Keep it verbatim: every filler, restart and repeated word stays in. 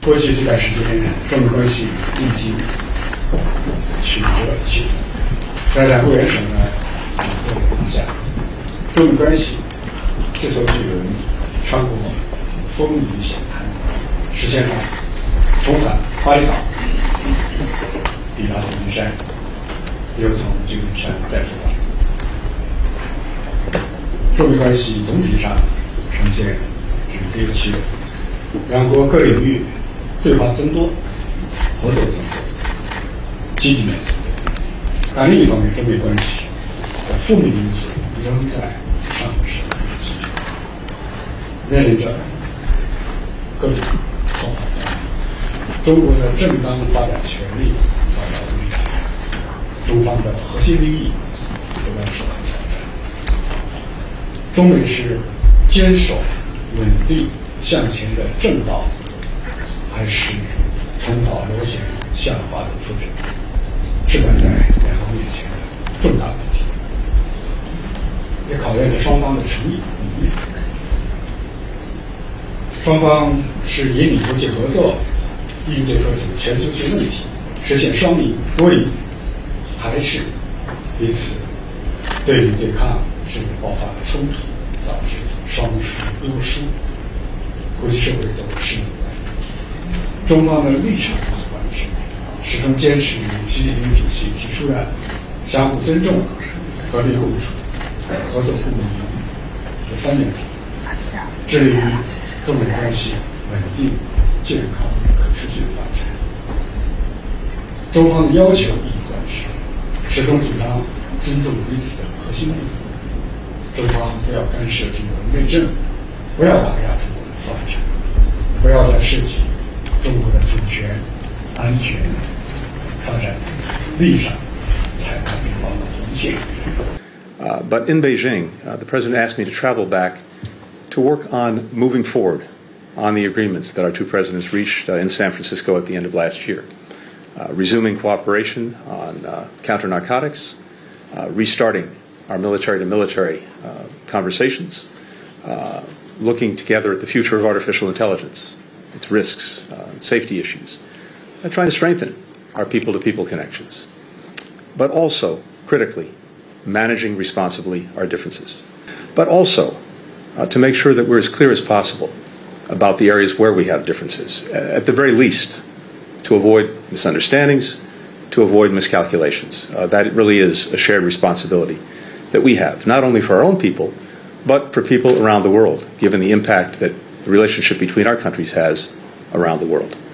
过去这段时间，中美关系历经曲折起伏，在两国元首呢领导下，中美关系这艘巨轮穿过风雨险滩，实现了重返巴厘岛，抵达旧金山，又从旧金山再出发。中美关系总体上呈现止跌企稳，两国各领域对话增多，合作增多，积极面增多。但另一方面，中美关系的负面因素仍在上升之中，面临着各种挑战。中国的正当发展权利遭到威胁，中方的核心利益都要受到挑战。中美是坚守稳定向前的正道，还是重蹈螺旋下滑的覆辙，是摆在两国面前的重大问题，也考验着双方的诚意与意愿。双方是引领国际合作，应对各种全球性问题，实现双赢多赢，还是彼此对立对抗，甚至爆发了冲突，导致双输多输，国际社会都是中方的立场和观点，始终坚持习近平主席提出的相互尊重、和平共处、合作共赢这三原则，致力于中美关系稳定、健康、可持续的发展。中方的要求一以贯之，始终主张尊重彼此的核心利益。中方不要干涉中国的内政，不要打压中国的发展，不要再涉及中国的主权、安全、发展利益上采纳对方的意见。 Uh, but in Beijing, uh, the president asked me to travel back to work on moving forward on the agreements that our two presidents reached uh, in San Francisco at the end of last year, uh, resuming cooperation on uh, counter-narcotics, uh, restarting our military-to-military uh, conversations, uh, looking together at the future of artificial intelligence, its risks, uh, safety issues, and trying to strengthen our people-to-people connections, but also, critically, managing responsibly our differences, but also uh, to make sure that we're as clear as possible about the areas where we have differences, at the very least, to avoid misunderstandings, to avoid miscalculations. Uh, that really is a shared responsibility that we have, not only for our own people, but for people around the world, given the impact that the relationship between our countries has around the world.